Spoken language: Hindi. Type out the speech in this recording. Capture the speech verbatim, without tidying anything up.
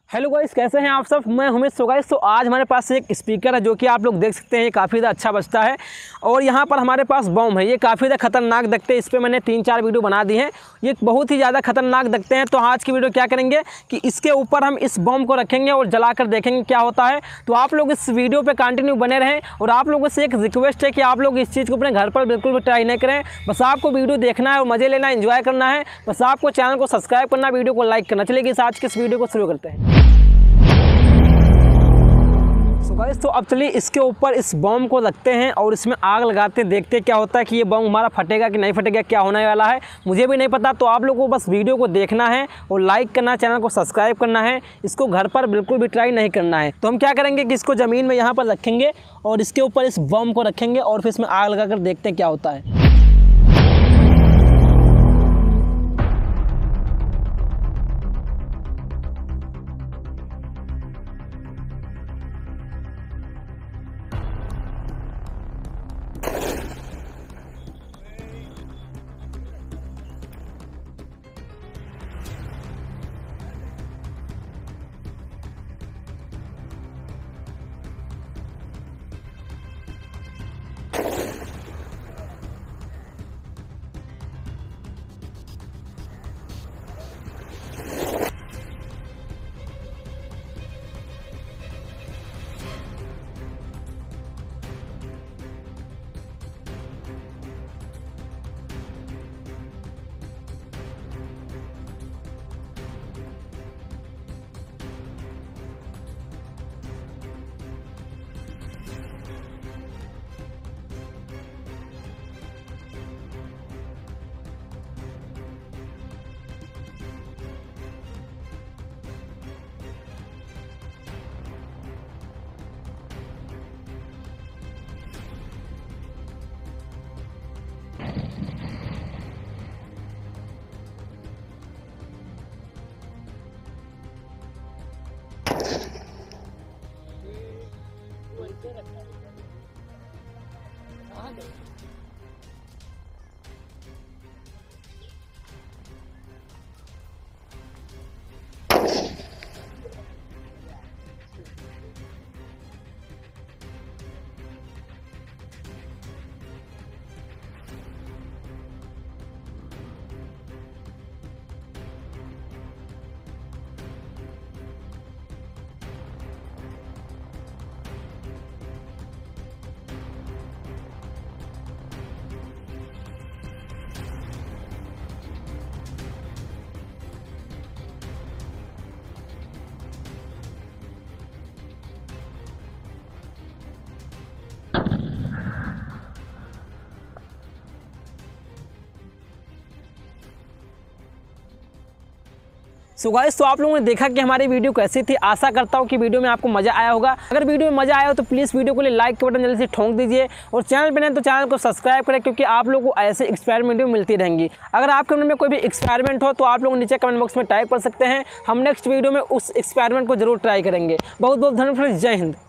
हेलो गाइस, कैसे हैं आप सब। मैं हूं सो गाइस। तो आज हमारे पास एक स्पीकर है जो कि आप लोग देख सकते हैं, ये काफ़ी ज़्यादा अच्छा बजता है। और यहाँ पर हमारे पास बम है, ये काफ़ी ज़्यादा खतरनाक दिखते हैं। इस पर मैंने तीन चार वीडियो बना दी हैं, ये बहुत ही ज़्यादा खतरनाक दिखते हैं। तो आज की वीडियो क्या करेंगे कि इसके ऊपर हम इस बम को रखेंगे और जलाकर देखेंगे क्या होता है। तो आप लोग इस वीडियो पर कंटिन्यू बने रहें। और आप लोगों से एक रिक्वेस्ट है कि आप लोग इस चीज़ को अपने घर पर बिल्कुल भी ट्राई नहीं करें। बस आपको वीडियो देखना है और मज़े लेना, एंजॉय करना है। बस आपको चैनल को सब्सक्राइब करना, वीडियो को लाइक करना। चलिए इस आज की इस वीडियो को शुरू करते हैं। गाइस तो अब चलिए इसके ऊपर इस बम को रखते हैं और इसमें आग लगाते हैं, देखते हैं क्या होता है कि ये बम हमारा फटेगा कि नहीं फटेगा, क्या होने वाला है मुझे भी नहीं पता। तो आप लोगों को बस वीडियो को देखना है और लाइक करना, चैनल को सब्सक्राइब करना है। इसको घर पर बिल्कुल भी ट्राई नहीं करना है। तो हम क्या करेंगे कि इसको ज़मीन में यहाँ पर रखेंगे और इसके ऊपर इस बम को रखेंगे और फिर इसमें आग लगाकर देखते हैं क्या होता है। सो गाइस तो आप लोगों ने देखा कि हमारी वीडियो कैसी थी। आशा करता हूँ कि वीडियो में आपको मज़ा आया होगा। अगर वीडियो में मज़ा आया हो तो प्लीज़ वीडियो को लिए लाइक के बटन जल्दी से ठोंक दीजिए और चैनल पर नहीं तो चैनल को सब्सक्राइब करें, क्योंकि आप लोगों को ऐसे एक्सपेरिमेंट भी मिलती रहेंगी। अगर आपके मन में कोई भी एक्सपेरिमेंट हो तो आप लोग नीचे कमेंट बॉक्स में टाइप कर सकते हैं। हम नेक्स्ट वीडियो में उस एक्सपेरिमेंट को जरूर ट्राई करेंगे। बहुत बहुत धन्यवाद। जय हिंद।